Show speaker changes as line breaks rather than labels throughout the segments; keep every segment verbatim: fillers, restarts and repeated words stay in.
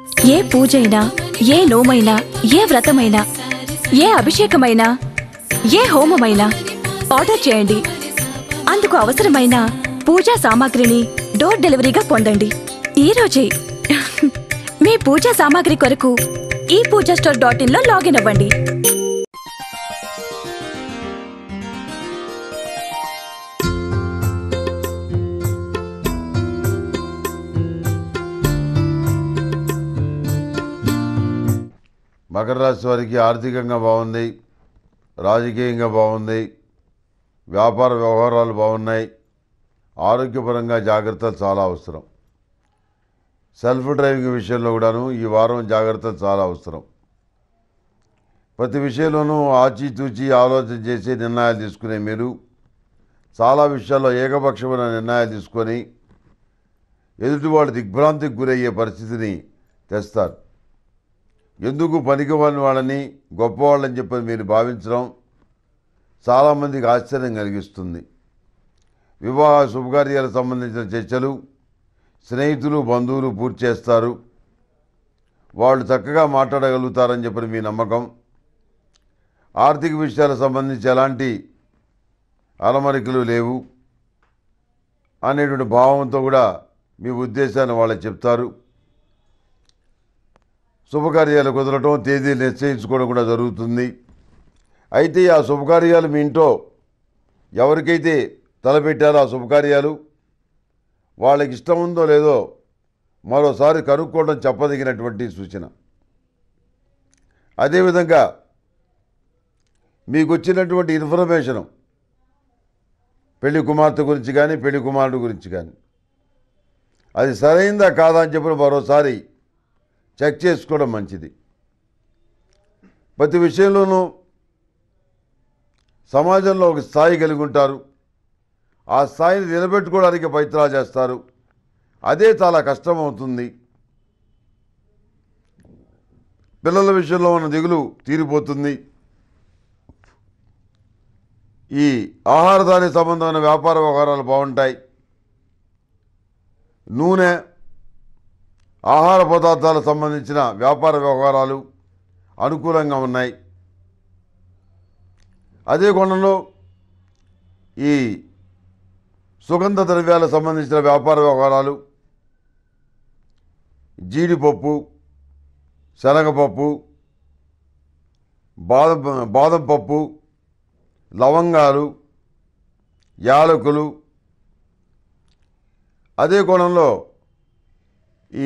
ఏ పూజైనా, ఏ నోమైనా, ఏ వ్రతమైనా, ఏ అభిషేకమైనా, ఏ హోమమైనా ఆర్డర్ చేయండి. అందుకు అవసరమైన పూజా సామాగ్రిని డోర్ డెలివరీగా పొందండి ఈ రోజే. మీ పూజా సామాగ్రి కొరకు ఈ పూజా స్టోర్ డాట్ ఇన్ లో లాగిన్ అవ్వండి.
మకర రాశి వారికి ఆర్థికంగా బాగుంది, రాజకీయంగా బాగుంది, వ్యాపార వ్యవహారాలు బాగున్నాయి. ఆరోగ్యపరంగా జాగ్రత్తలు చాలా అవసరం. సెల్ఫ్ డ్రైవింగ్ విషయంలో కూడాను ఈ వారం జాగ్రత్తలు చాలా అవసరం. ప్రతి విషయంలోనూ ఆచితూచి ఆలోచన చేసి నిర్ణయాలు తీసుకునే మీరు చాలా విషయాల్లో ఏకపక్షమైన నిర్ణయాలు తీసుకొని ఎదుటివాడు దిగ్భ్రాంతికి గురయ్యే పరిస్థితిని తెస్తారు. ఎందుకు పనికివాని వాళ్ళని గొప్పవాళ్ళని చెప్పని మీరు భావించడం చాలామందికి ఆశ్చర్యం కలిగిస్తుంది. వివాహ శుభకార్యాలకు సంబంధించిన చర్చలు స్నేహితులు బంధువులు పూర్తి చేస్తారు. వాళ్ళు చక్కగా మాట్లాడగలుగుతారని చెప్పని మీ నమ్మకం. ఆర్థిక విషయాలకు సంబంధించి ఎలాంటి అలమరికలు లేవు అనేటువంటి భావంతో కూడా మీ ఉద్దేశాన్ని వాళ్ళకి చెప్తారు. శుభకార్యాలు కుదరటం, తేదీలు నిశ్చయించుకోవడం కూడా జరుగుతుంది. అయితే ఆ శుభకార్యాలు మీ ఇంట్లో ఎవరికైతే తలపెట్టారో ఆ శుభకార్యాలు వాళ్ళకి ఇష్టం ఉందో లేదో మరోసారి కనుక్కోవడం చెప్పదగినటువంటి సూచన. అదేవిధంగా మీకు వచ్చినటువంటి ఇన్ఫర్మేషను పెళ్లి కుమార్తె గురించి కానీ పెళ్లి కుమారుడు గురించి కానీ అది సరైందా కాదా అని చెప్పి మరోసారి చెక్ చేసుకోవడం మంచిది. ప్రతి విషయంలోనూ సమాజంలో ఒక స్థాయి కలిగి ఉంటారు. ఆ స్థాయిని నిలబెట్టుకోవడానికి ప్రయత్నాలు చేస్తారు. అదే చాలా కష్టమవుతుంది. పిల్లల విషయంలో ఉన్న దిగులు తీరిపోతుంది. ఈ ఆహారదానికి సంబంధమైన వ్యాపార వ్యవహారాలు బాగుంటాయి. నూనె, ఆహార పదార్థాలకు సంబంధించిన వ్యాపార వ్యవహారాలు అనుకూలంగా ఉన్నాయి. అదే కోణంలో ఈ సుగంధ ద్రవ్యాలకు సంబంధించిన వ్యాపార వ్యవహారాలు, జీడిపప్పు, శనగపప్పు, బాదం బాదం పప్పు, లవంగాలు, యాలకులు, అదే కోణంలో ఈ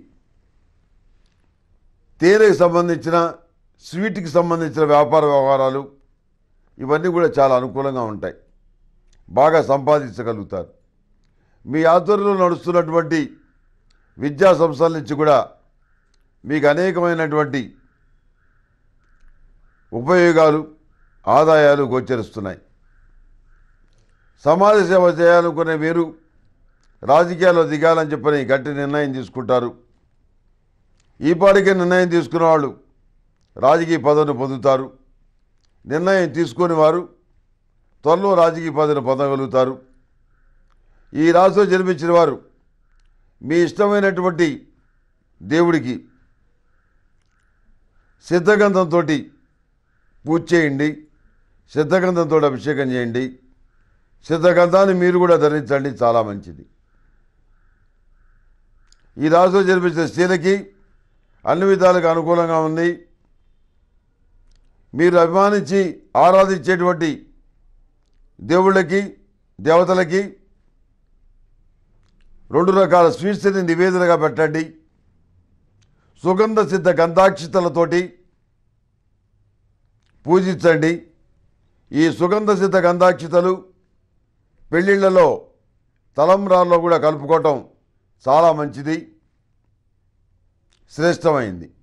తేనెకి సంబంధించిన స్వీట్కి సంబంధించిన వ్యాపార వ్యవహారాలు ఇవన్నీ కూడా చాలా అనుకూలంగా ఉంటాయి. బాగా సంపాదించగలుగుతారు. మీ ఆధ్వర్యంలో నడుస్తున్నటువంటి విద్యా సంస్థల నుంచి కూడా మీకు అనేకమైనటువంటి ఉపయోగాలు, ఆదాయాలు గోచరిస్తున్నాయి. సమాజ సేవ చేయాలనుకునే మీరు రాజకీయాల్లో దిగాలని చెప్పని గట్టి నిర్ణయం తీసుకుంటారు. ఈ పాటికే నిర్ణయం తీసుకున్న వాళ్ళు రాజకీయ పదవిని పొందుతారు. నిర్ణయం తీసుకుని వారు త్వరలో రాజకీయ పదవిని పొందగలుగుతారు. ఈ రాశిలో జన్మించిన వారు మీ ఇష్టమైనటువంటి దేవుడికి సిద్ధగంధంతో పూజ చేయండి. సిద్ధగంధంతో అభిషేకం చేయండి. సిద్ధగంధాన్ని మీరు కూడా ధరించండి, చాలా మంచిది. ఈ రాశిలో జన్మించిన స్త్రీలకి అన్ని విధాలుగా అనుకూలంగా ఉంది. మీరు అభిమానించి ఆరాధించేటువంటి దేవుళ్ళకి, దేవతలకి రెండు రకాల స్వీట్స్ని నివేదనగా పెట్టండి. సుగంధ సిద్ధ గంధాక్షితలతోటి పూజించండి. ఈ సుగంధ సిద్ధ గంధాక్షితలు పెళ్ళిళ్ళలో తలంబ్రాల్లో కూడా కలుపుకోవటం చాలా మంచిది, శ్రేష్టమైంది.